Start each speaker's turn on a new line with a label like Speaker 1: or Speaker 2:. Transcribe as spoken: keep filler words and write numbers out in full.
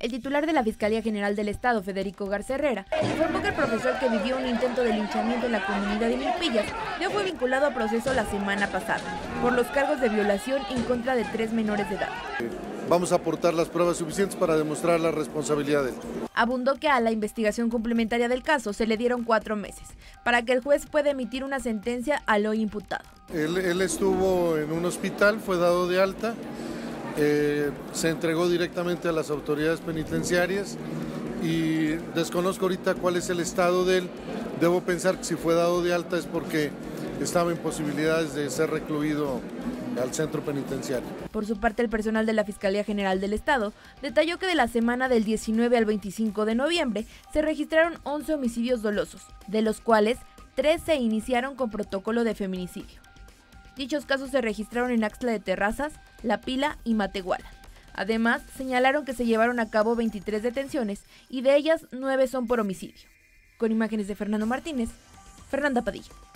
Speaker 1: El titular de la Fiscalía General del Estado, Federico Garza Herrera, informó que el profesor que vivió un intento de linchamiento en la comunidad de Milpillas ya fue vinculado a proceso la semana pasada por los cargos de violación en contra de tres menores de edad.
Speaker 2: Vamos a aportar las pruebas suficientes para demostrar la responsabilidad de él.
Speaker 1: Abundó que a la investigación complementaria del caso se le dieron cuatro meses para que el juez pueda emitir una sentencia al hoy imputado.
Speaker 2: Él, él estuvo en un hospital, fue dado de alta, eh, se entregó directamente a las autoridades penitenciarias y desconozco ahorita cuál es el estado de él. Debo pensar que si fue dado de alta es porque estaba en posibilidades de ser recluido al centro penitenciario.
Speaker 1: Por su parte, el personal de la Fiscalía General del Estado detalló que de la semana del diecinueve al veinticinco de noviembre se registraron once homicidios dolosos, de los cuales tres se iniciaron con protocolo de feminicidio. Dichos casos se registraron en Axtla de Terrazas, La Pila y Matehuala. Además, señalaron que se llevaron a cabo veintitrés detenciones y de ellas nueve son por homicidio. Con imágenes de Fernando Martínez, Fernanda Padilla.